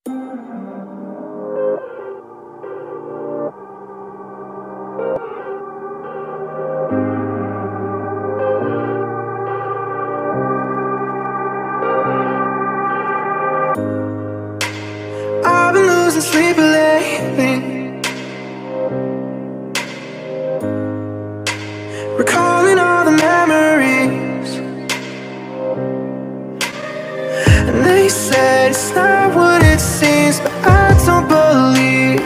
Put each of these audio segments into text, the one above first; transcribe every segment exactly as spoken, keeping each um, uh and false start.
I've been losing sleep lately, recalling all the memories. And they said it's not what it seems, but I don't believe.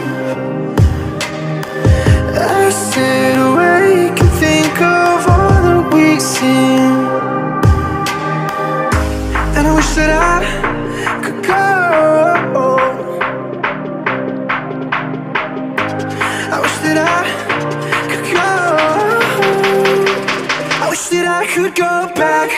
I sit awake and think of all that we've seen, and I wish that I could go. I wish that I could go. I wish that I could go back.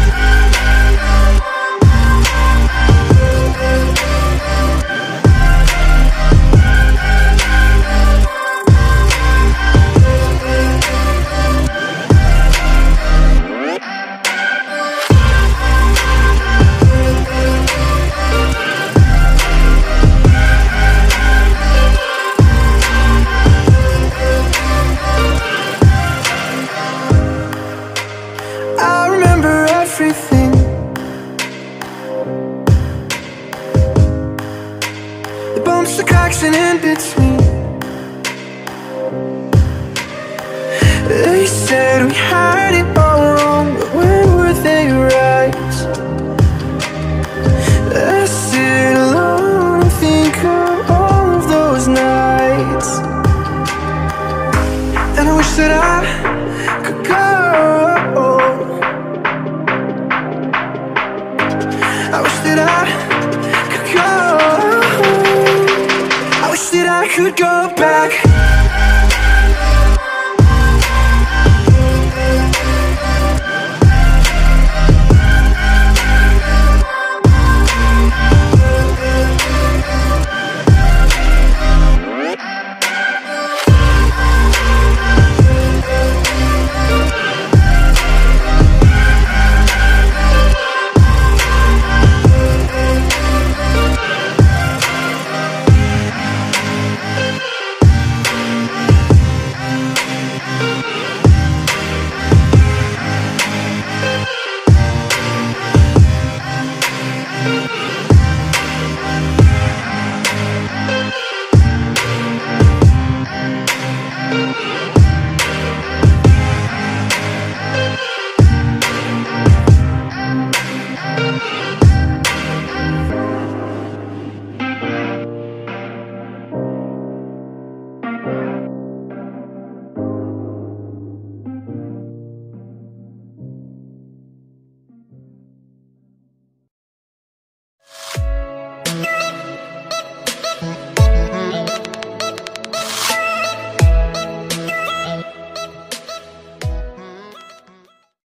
I remember everything, the bumps, the cracks, and in between. They said we had it all wrong, but when were they right? I sit alone and think of all of those nights, and I wish that I could go. I wish that I could go. I wish that I could go back.